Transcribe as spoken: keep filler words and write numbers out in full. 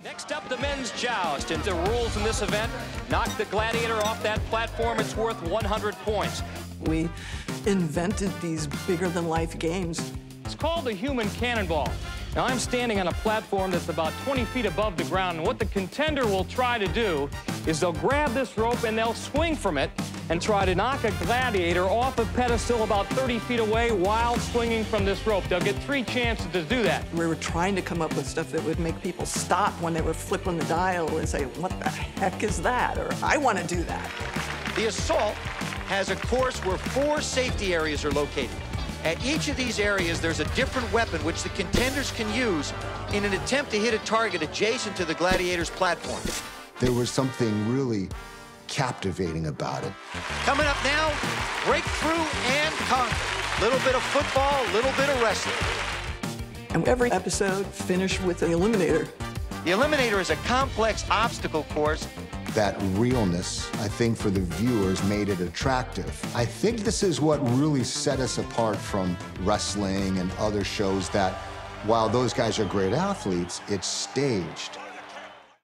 Next up, the men's joust. And the rules in this event: knock the gladiator off that platform, it's worth one hundred points. We invented these bigger-than-life games. It's called the human cannonball. Now, I'm standing on a platform that's about twenty feet above the ground, and what the contender will try to do is they'll grab this rope and they'll swing from it and try to knock a gladiator off a pedestal about thirty feet away while swinging from this rope. They'll get three chances to do that. We were trying to come up with stuff that would make people stop when they were flipping the dial and say, what the heck is that? Or, I want to do that. The assault has a course where four safety areas are located. At each of these areas, there's a different weapon which the contenders can use in an attempt to hit a target adjacent to the gladiator's platform. There was something really captivating about it. Coming up now, breakthrough and conquer. Little bit of football, little bit of wrestling. And every episode finished with an eliminator. The eliminator is a complex obstacle course. That realness, I think, for the viewers made it attractive. I think this is what really set us apart from wrestling and other shows that, while those guys are great athletes, it's staged.